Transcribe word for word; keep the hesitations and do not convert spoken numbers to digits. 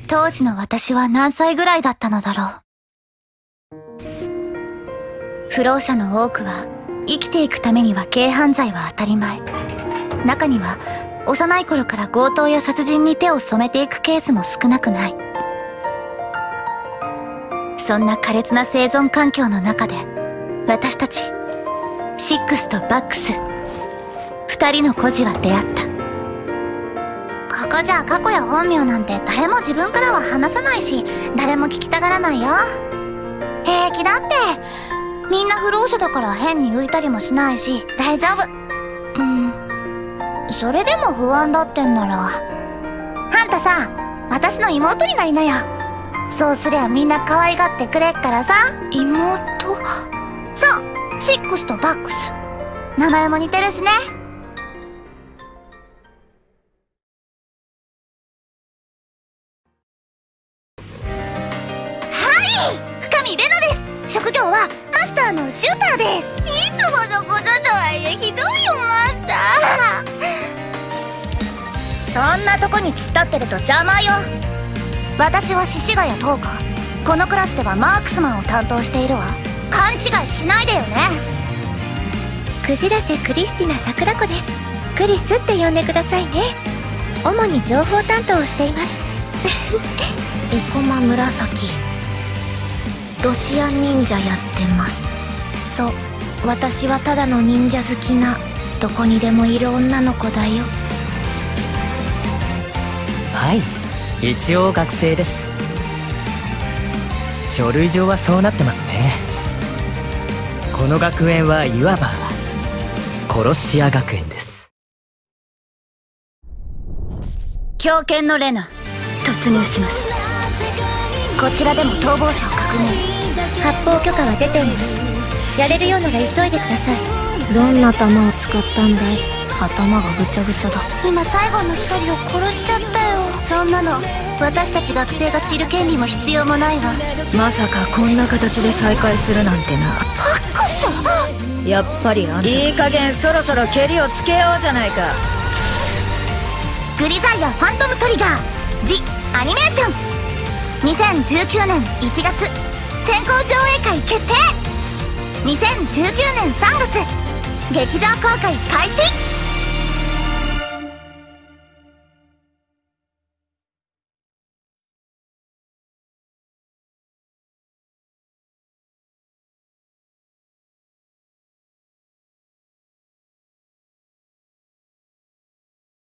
当時の私は何歳ぐらいだったのだろう。不老者の多くは生きていくためには軽犯罪は当たり前。中には幼い頃から強盗や殺人に手を染めていくケースも少なくない。そんな苛烈な生存環境の中で私たちシックスとバックス二人の孤児は出会った。ここじゃ過去や本名なんて誰も自分からは話さないし、誰も聞きたがらないよ。平気だって。みんな不老者だから変に浮いたりもしないし大丈夫。うん、それでも不安だってんならあんたさ、私の妹になりなよ。そうすりゃみんな可愛がってくれっからさ。妹？そう、シックスとバックス。名前も似てるしね。はい、深見玲奈です。職業はマスターのシューターです。いつものこととはいえひどいよマスター。そんなとこに突っ立ってると邪魔よ。私は獅子ヶ谷塔子。このクラスではマークスマンを担当しているわ。勘違いしないでよね。クジラ瀬クリスティナ桜子です。クリスって呼んでくださいね。主に情報担当をしています生駒紫。ロシア忍者やってます。そう、私はただの忍者好きなどこにでもいる女の子だよ。 はい、一応学生です。書類上はそうなってますね。この学園はいわば殺し屋学園です。 狂犬のレナ、突入します。こちらでも逃亡者を確認。発砲許可は出ています。やれるようなら急いでください。どんな弾を使ったんだい？頭がぐちゃぐちゃだ。今最後の一人を殺しちゃったよ。そんなの私たち学生が知る権利も必要もないわ。 まさかこんな形で再会するなんてな。 バックス！ やっぱりあんたいい加減そろそろケリをつけようじゃないか。 グリザイアファントムトリガージ・アニメーション。にせんじゅうきゅうねんいちがつ先行上映会決定。にせんじゅうきゅうねんさんがつ劇場公開開始。